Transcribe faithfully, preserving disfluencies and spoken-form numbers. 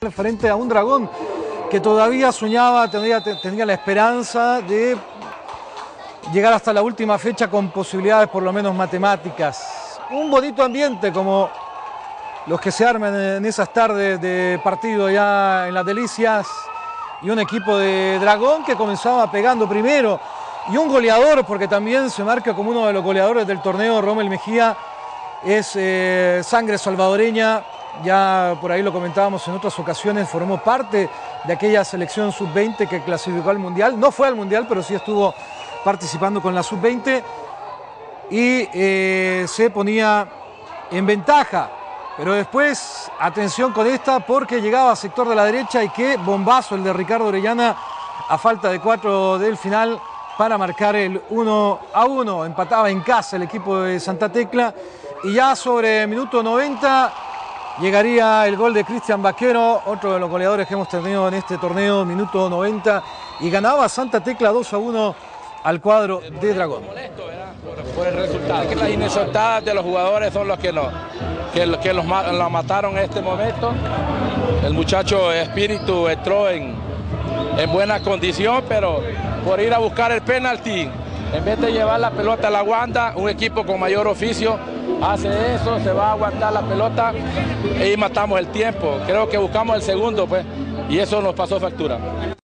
Frente a un Dragón que todavía soñaba, tenía, tenía la esperanza de llegar hasta la última fecha con posibilidades por lo menos matemáticas. Un bonito ambiente como los que se arman en esas tardes de partido ya en las Delicias, y un equipo de Dragón que comenzaba pegando primero, y un goleador, porque también se marca como uno de los goleadores del torneo, Rommel Mejía, es eh, sangre salvadoreña. Ya por ahí lo comentábamos en otras ocasiones, formó parte de aquella selección sub veinte que clasificó al Mundial. No fue al Mundial, pero sí estuvo participando con la sub veinte y eh, se ponía en ventaja. Pero después, atención con esta, porque llegaba a sector de la derecha y qué bombazo el de Ricardo Orellana a falta de cuatro del final para marcar el uno a uno. Empataba en casa el equipo de Santa Tecla y ya sobre minuto noventa... llegaría el gol de Cristian Vaquero, otro de los goleadores que hemos tenido en este torneo, minuto noventa, y ganaba Santa Tecla dos a uno al cuadro de Dragón. Molesto, ¿verdad? Por, por el resultado. Es que las inexortadas de los jugadores son los que, no, que, que los, los mataron en este momento. El muchacho Espíritu entró en, en buena condición, pero por ir a buscar el penalti, en vez de llevar la pelota a la guanda, un equipo con mayor oficio hace eso, se va a aguantar la pelota y matamos el tiempo. Creo que buscamos el segundo, pues, y eso nos pasó factura.